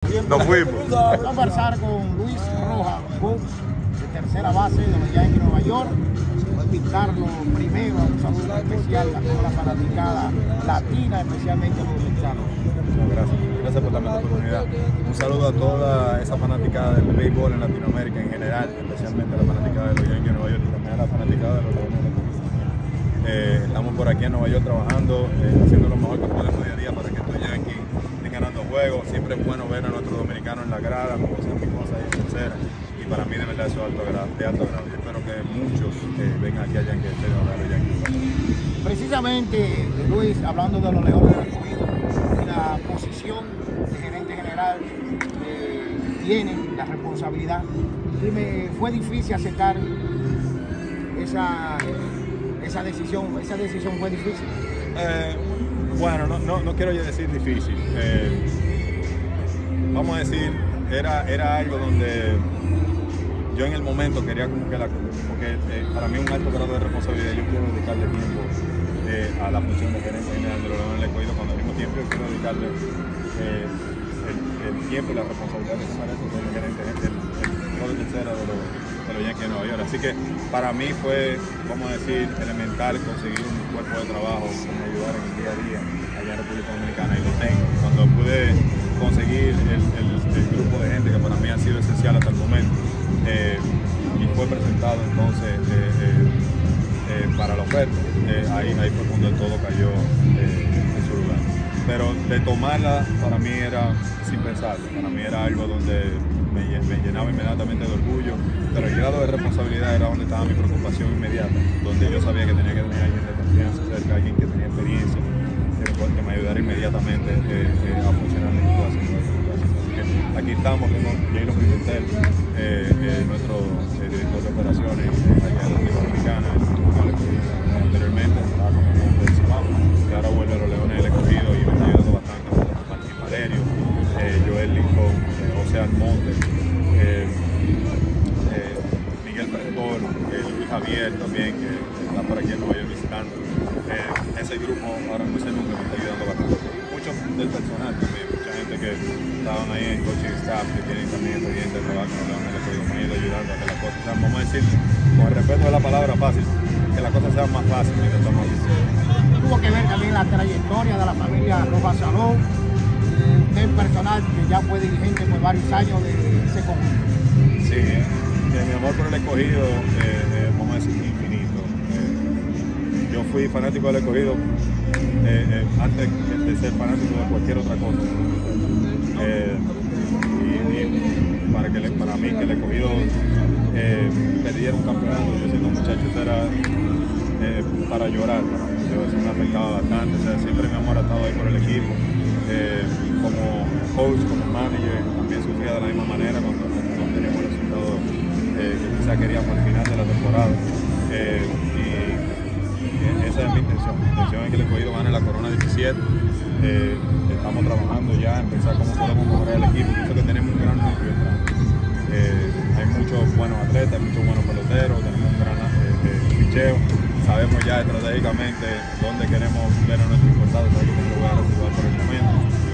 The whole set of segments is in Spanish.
Nos fuimos. Vamos a conversar con Luis Rojas, coach de tercera base de los Yankees de Nueva York. Voy a invitarlo primero a un saludo especial a toda la fanaticada latina, especialmente a los dominicanos. Gracias por darme la oportunidad. Un saludo a toda esa fanaticada del béisbol en Latinoamérica en general, especialmente a la fanaticada de los Yankees de Nueva York y también a la fanaticada de los Leones de Escogido. Estamos por aquí en Nueva York trabajando, haciendo lo mejor que podemos día a día para que estos Yankees estén ganando juegos. Siempre es bueno ver a nuestros dominicanos en la grada, como hacen mi cosa ahí en tercera. Y para mí de verdad eso es de alto grado. Yo espero que muchos vengan aquí a Yankees estén a los Yankees. Precisamente, Luis, hablando de los Leones de Escogido, la posición de gerente general tiene la responsabilidad. Dime, ¿fue difícil aceptar esa decisión? ¿Esa decisión fue difícil? Bueno, no quiero yo decir difícil. Vamos a decir, era algo donde yo en el momento quería como que porque para mí un alto grado de responsabilidad. Yo quiero dedicarle tiempo a la función de gerente general de los Leones del Escogido, cuando al mismo tiempo yo quiero dedicarle el tiempo y la responsabilidad que se merece como gerente de tercera de los Yankees de Nueva York. Así que para mí fue, vamos a decir, elemental conseguir un cuerpo de trabajo que me ayudara en el día a día allá en República Dominicana, y lo tengo. Cuando pude conseguir el grupo de gente que para mí ha sido esencial hasta el momento, y fue presentado entonces para la oferta, ahí fue cuando todo cayó en su lugar. Pero de tomarla para mí era sin pensarlo, para mí era algo donde me llenaba inmediatamente de orgullo, pero el grado de responsabilidad era donde estaba mi preocupación inmediata, donde yo sabía que tenía que tener alguien de confianza cerca, alguien que tenía experiencia, que me ayudara inmediatamente a funcionar en mi situación. Así que aquí estamos con Jayron Pimentel, nuestro director de operaciones allá en la República Dominicana, anteriormente estaba como del Cibao, y ahora vuelve a los Leones del Escogido y me está ayudando bastante con Martín Valerio, Joel Lincoln, José Almonte, Miguel Prestor, Luis Javier también, que está por aquí en Nueva York visitando. Ese grupo ahora mismo, ese número me está ayudando bastante. Muchos del personal también, mucha gente que estaban ahí en coaching staff, que tienen también experiencia de trabajo con los Leones del Escogido, me han ido ayudando a que las cosas sean, vamos a decir, con el respeto de la palabra fácil, que las cosas sean más fáciles de lo que estamos haciendo. Tuvo que ver también la trayectoria de la familia Rojas Salón, del personal que ya fue dirigente por varios años de ese conjunto. Sí, mi amor por el Escogido, vamos a decir, infinito. Yo fui fanático del Escogido antes de ser fanático de cualquier otra cosa. Y para mí que el Escogido perdiera un campeonato, yo siendo muchacho, era para llorar. Eso me afectaba bastante. O sea, siempre mi amor ha estado ahí por el equipo. Como coach, como manager, también sufría de la misma manera cuando no teníamos resultados que quizá queríamos al final de la temporada. Y esa es mi intención. Mi intención es que el Escogido gane la Corona 17. Estamos trabajando ya en pensar cómo podemos mejorar el equipo. Pienso que tenemos un gran núcleo. Hay muchos buenos atletas, hay muchos buenos peloteros, tenemos un gran picheo. Sabemos ya estratégicamente dónde queremos ver a nuestro importado, que yo tengo que voy a reservar por el momento.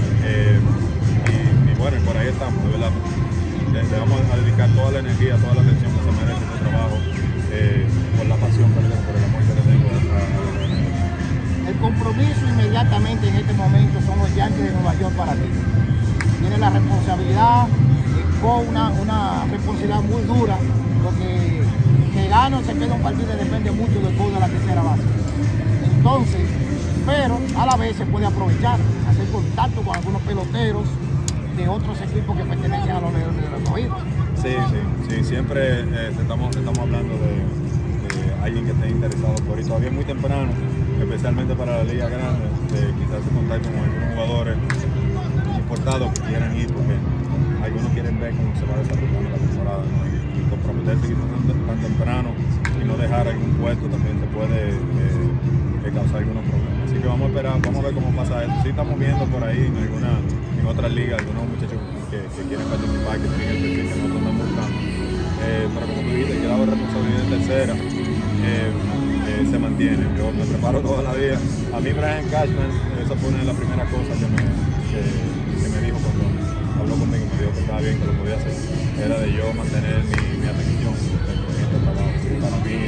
Y bueno, por ahí estamos, de verdad. Le vamos a dedicar toda la energía, toda la atención que se merece este trabajo, por la pasión que le tengo, por el amor que le tengo a los Leones. El compromiso inmediatamente en este momento son los Yankees de Nueva York para ti. Tienes la responsabilidad, con una responsabilidad muy dura, porque que gane o se queda un partido depende mucho del gol de la tercera base. Entonces, pero a la vez se puede aprovechar, hacer contacto con algunos peloteros de otros equipos que pertenecen a los Leones del Escogido. Sí, siempre estamos hablando de alguien que esté interesado por ahí. Todavía es muy temprano, especialmente para la liga grande, quizás se contacte con algunos jugadores importados que quieran ir, porque algunos quieren ver cómo se va desarrollando la temporada, ¿no? Y comprometerse tan temprano y no dejar algún puesto también te puede causar algunos problemas. Así que vamos a esperar, vamos a ver cómo pasa eso. Sí estamos viendo por ahí en otras ligas algunos muchachos que quieren participar, que tienen el perfil que nosotros estamos buscando. Pero como tú dijiste, el grado de responsabilidad en tercera se mantiene. Yo me preparo toda la vida. A mí Brian Cashman, esa fue una de las primeras cosas que me dijo cuando habló conmigo. pensaba bien que lo podía hacer, era de yo mantener mi atención en este trabajo. Para mí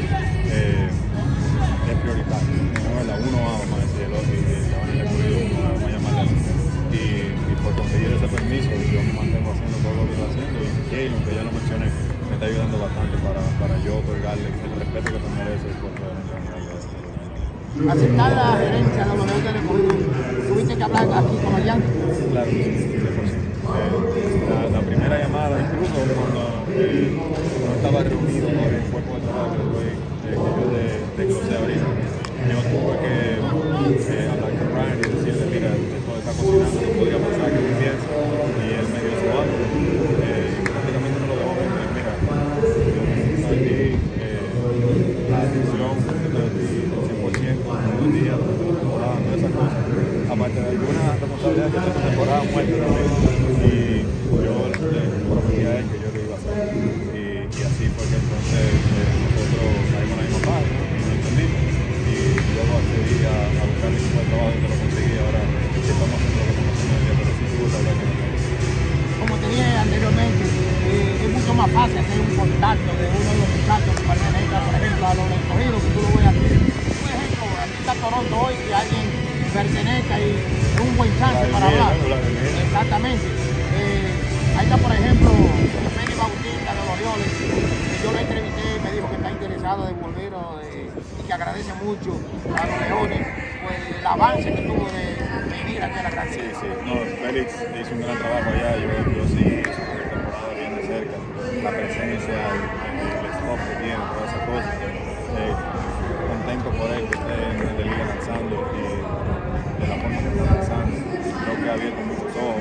es prioritario, no es la 1A, vamos a decir, el otro, y ahora le he podido, vamos a llamarle así. Y por conseguir ese permiso, yo me mantengo haciendo todo lo que estoy haciendo, y Keylon, que ya lo mencioné, me está ayudando bastante para yo otorgarle el respeto que se merece el cuerpo de aceptar la gerencia de los Leones del Escogido, tuviste que hablar aquí con los Yankees. Claro, sí, 100%. La primera llamada, incluso cuando no estaba reunido con el cuerpo de trabajo que yo desglosé ahorita, yo tuve que hablar con Ryan y decirle, mira, esto está cocinando, no podría pasar, que tú piensas, y él me dio su algo, y prácticamente no lo dejó ver, mira, yo necesito de ti la atención, necesito de ti el 100%, todo el día, durante la temporada, todas esas cosas, aparte de alguna responsabilidad que esta temporada muerta también, y yo le prometí a él que yo lo iba a hacer, y así fue que entonces nosotros salimos a la misma página, y nos entendimos, y luego accedí a buscar el equipo de trabajo y que lo conseguí, ahora estamos haciendo lo que estamos haciendo hoy día, pero sí tuve que hablar con él. Como te dije anteriormente, es mucho más fácil hacer un contacto de uno de los muchachos que pertenezca, por ejemplo, a los Escogidos, que tú lo ves aquí. Por ejemplo, aquí está Toronto hoy y alguien pertenezca y es un buen chance para hablar. Exactamente. Ahí está, por ejemplo, Félix Bautista de los Orioles, que yo lo entrevisté y me dijo que está interesado de volver y que agradece mucho a los Leones pues, el avance que tuvo de venir aquí a la casa. Sí, no, Félix hizo un gran trabajo allá, yo sí hice una temporada bien de cerca, la presencia, el spot que tiene, todas esas cosas. Contento por él que esté en la liga lanzando y de la forma que está lanzando. Creo que ha abierto muchos ojos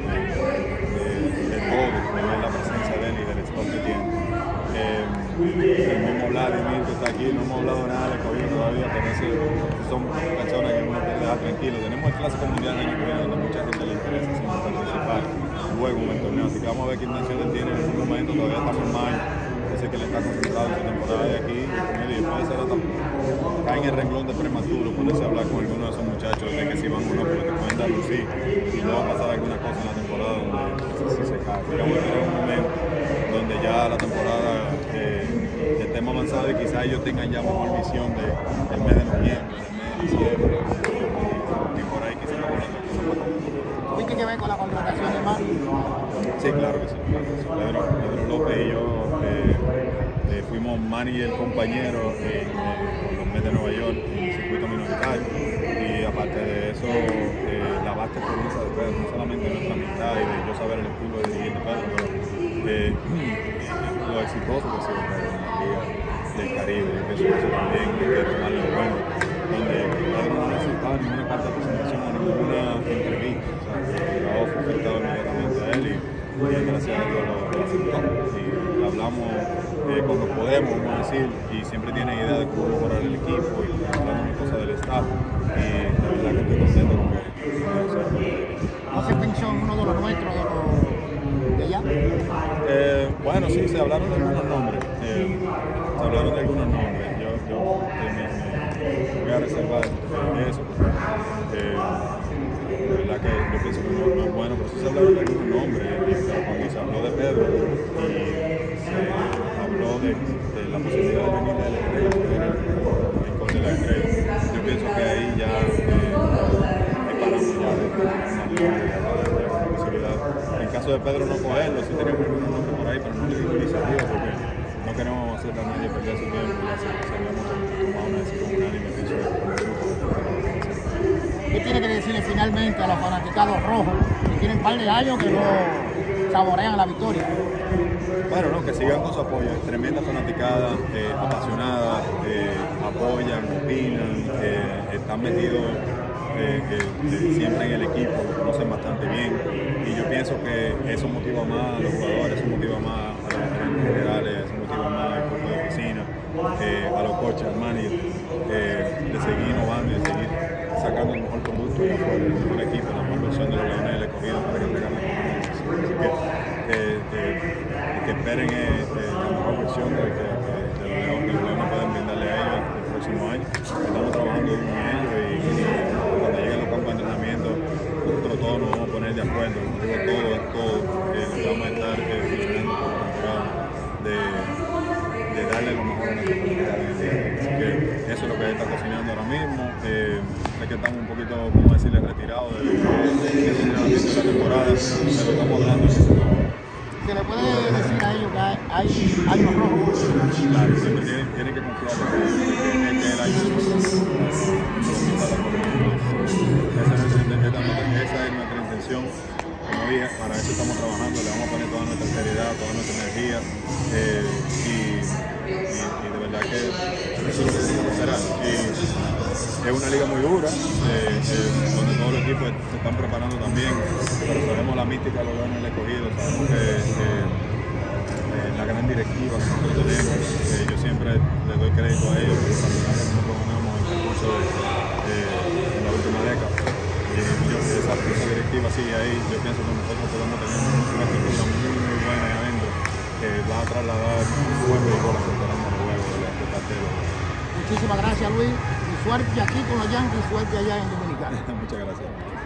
de todo, de ver la presencia de él y del spot que tiene. El mismo Vladimir que está aquí, no hemos hablado nada de COVID todavía, pero son personas que uno puede dejar tranquilo. Tenemos el Clásico Mundial el año que viene donde mucha gente le interesa siempre participar luego en el torneo, así que vamos a ver qué intención él tiene en algún momento, todavía estamos en mayo, dice que le está concentrado en su temporada de aquí, y como digo, puede ser hasta cae en el renglón de prematuro, ponerse a hablar con alguno de esos muchachos de que si van o no, porque te pueden dar lucir y luego pasar alguna cosa en la temporada donde si se cae. Digamos que era un momento donde ya la temporada estemos avanzado y quizás ellos tengan ya mejor visión del mes de noviembre, del mes de diciembre, y por ahí quizás no cosas. ¿Tuviste que ver con la contratación de Manny? Sí, claro que sí. Pedro López y yo fuimos Manny y el compañero con los Mets de Nueva York en el circuito minoritario, y aparte de eso la vasta experiencia de Pedro, no solamente nuestra amistad y de yo saber el estilo de dirigir de Pedro, pero lo exitoso que ha sido Pedro en la Liga del Caribe. Yo pienso que eso también hay que tomarlo en cuenta, donde Pedro no necesitaba ninguna carta de presentación o ninguna entrevista, o sea, el trabajo fue ofertado inmediatamente a él y gracias a Dios lo aceptó, y hablamos cuando podemos, vamos a decir, y siempre tiene idea de cómo mejorar el equipo y hablamos cosas del staff, y la verdad que estoy contento con que ¿No se pensó en uno de los nuestros de allá? Bueno, sí, se hablaron de algunos nombres. Yo me voy a reservar eso. La verdad que yo pienso que no es bueno, pero sí se hablaron de algunos nombres. Pero cuando se habló de Pedro y se habló de la posibilidad de venir de la Estrella, que era el rincón de la Estrella, yo pienso que ahí ya paramos ya de la posibilidad. En el caso de Pedro no cogerlo, sí teníamos algunos nombres por ahí, pero no le dimos iniciativa porque no queremos hacer a nadie perder su tiempo, ya seríamos tomar una decisión unánime, pienso que como grupo. ¿Qué tiene que decirle finalmente a los fanaticados rojos que tienen un par de años que no saborean la victoria? Bueno, no, que sigan con su apoyo, tremenda fanaticada, apasionada, apoyan, opinan, están metidos siempre en el equipo, lo conocen bastante bien, y yo pienso que eso motiva más a los jugadores, eso motiva más a los gerentes generales, eso motiva más al cuerpo de oficina, a los coaches, al manager, de seguir innovando y de seguir sacando el mejor producto y el mejor equipo, la mejor versión de los Leones del Escogido para que tengan la competencia. Así que esperen la mejor versión de los Leones pueden brindarle a ellos el próximo año. Estamos trabajando en ello y cuando lleguen los campos de entrenamiento, nosotros todos nos vamos a poner de acuerdo. Digo todo, nos vamos a eso es lo que está cocinando ahora mismo. Sé que estamos un poquito, como decirle, retirados de ese entrenamiento de la temporada, pero estamos dando ese trabajo. ¿Se le puede decir a ellos que hay años rojos? Claro, siempre tienen que confiar en que el año esa es nuestra intención. Como dije, para eso estamos trabajando, le vamos a poner toda nuestra seriedad, toda nuestra energía y de verdad que eso es lo que será. Es una liga muy dura, donde todos los equipos se están preparando también, pero sabemos la mística de los Leones del Escogido, sabemos que la gran directiva que nosotros tenemos, yo siempre le doy crédito a ellos por la medalla que nosotros ganamos en el concurso en la última década. Esa directiva sigue ahí. Yo pienso que nosotros podemos tener una estructura muy buena ahí adentro que va a trasladar un buen béisbol a los juegos de parte de los. Muchísimas gracias, Luis, y suerte aquí con los Yankees, suerte allá en Dominicana. Muchas gracias.